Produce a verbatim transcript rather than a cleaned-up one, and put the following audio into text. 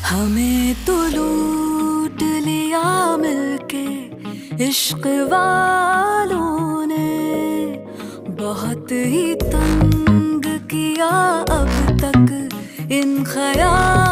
हमें तो लूट लिया मिलके इश्क वालों ने, बहुत ही तंग किया अब तक इन ख्याल